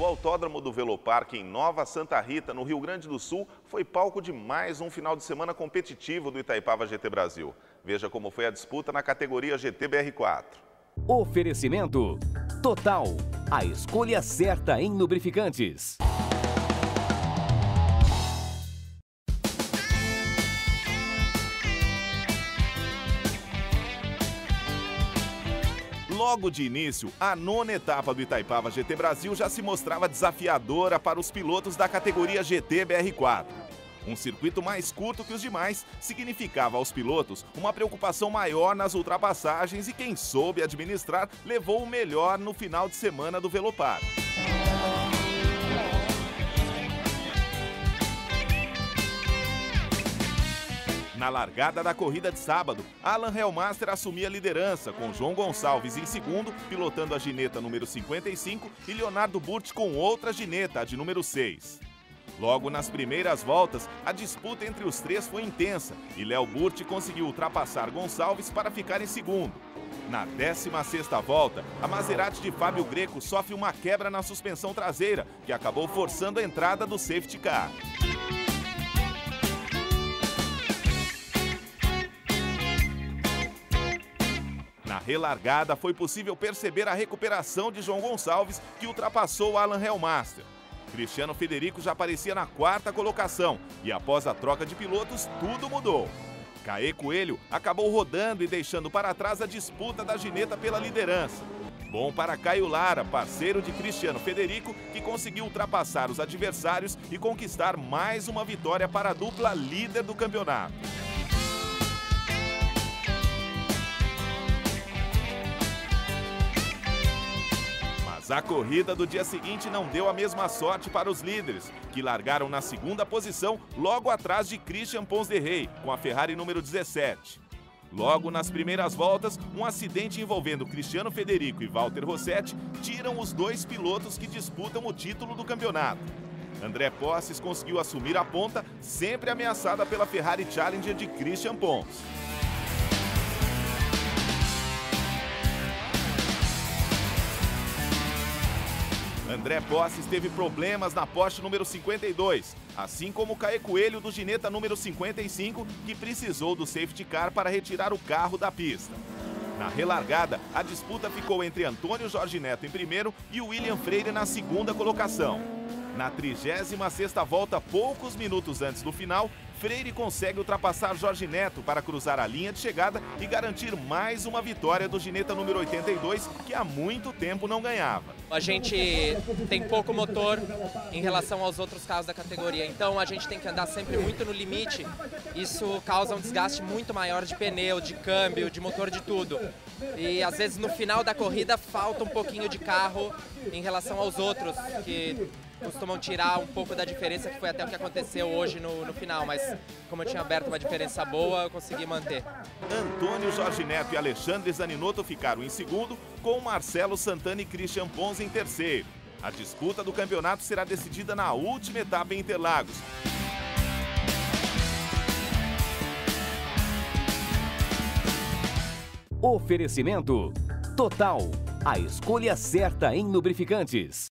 O Autódromo do Velopark em Nova Santa Rita, no Rio Grande do Sul, foi palco de mais um final de semana competitivo do Itaipava GT Brasil. Veja como foi a disputa na categoria GT BR4. Oferecimento Total, a escolha certa em lubrificantes. Logo de início, a nona etapa do Itaipava GT Brasil já se mostrava desafiadora para os pilotos da categoria GT BR4. Um circuito mais curto que os demais significava aos pilotos uma preocupação maior nas ultrapassagens e quem soube administrar levou o melhor no final de semana do Velopark. Na largada da corrida de sábado, Alan Helmaster assumia a liderança, com João Gonçalves em segundo, pilotando a gineta número 55, e Leonardo Burti com outra gineta, a de número 6. Logo nas primeiras voltas, a disputa entre os três foi intensa e Léo Burti conseguiu ultrapassar Gonçalves para ficar em segundo. Na 16ª volta, a Maserati de Fábio Greco sofre uma quebra na suspensão traseira, que acabou forçando a entrada do safety car. Na relargada, foi possível perceber a recuperação de João Gonçalves, que ultrapassou Alan Helmaster. Cristiano Federico já aparecia na 4ª colocação e após a troca de pilotos, tudo mudou. Caê Coelho acabou rodando e deixando para trás a disputa da gineta pela liderança. Bom para Caio Lara, parceiro de Cristiano Federico, que conseguiu ultrapassar os adversários e conquistar mais uma vitória para a dupla líder do campeonato. A corrida do dia seguinte não deu a mesma sorte para os líderes, que largaram na 2ª posição, logo atrás de Christian Pons de Rey, com a Ferrari número 17. Logo nas primeiras voltas, um acidente envolvendo Cristiano Federico e Walter Rossetti tiram os dois pilotos que disputam o título do campeonato. André Posses conseguiu assumir a ponta, sempre ameaçada pela Ferrari Challenger de Christian Pons. André Posses teve problemas na Porsche número 52, assim como Caê Coelho do gineta número 55, que precisou do safety car para retirar o carro da pista. Na relargada, a disputa ficou entre Antônio Jorge Neto em primeiro e William Freire na 2ª colocação. Na 36ª volta, poucos minutos antes do final, Freire consegue ultrapassar Jorge Neto para cruzar a linha de chegada e garantir mais uma vitória do gineta número 82, que há muito tempo não ganhava. A gente tem pouco motor em relação aos outros carros da categoria, então a gente tem que andar sempre muito no limite. Isso causa um desgaste muito maior de pneu, de câmbio, de motor, de tudo. E às vezes no final da corrida falta um pouquinho de carro em relação aos outros, que costumam tirar um pouco da diferença, que foi até o que aconteceu hoje no final, mas como eu tinha aberto uma diferença boa, eu consegui manter. Antônio Jorge Neto e Alexandre Zaninotto ficaram em segundo, com Marcelo Santana e Christian Pons em terceiro. A disputa do campeonato será decidida na última etapa em Interlagos. Oferecimento Total, a escolha certa em lubrificantes.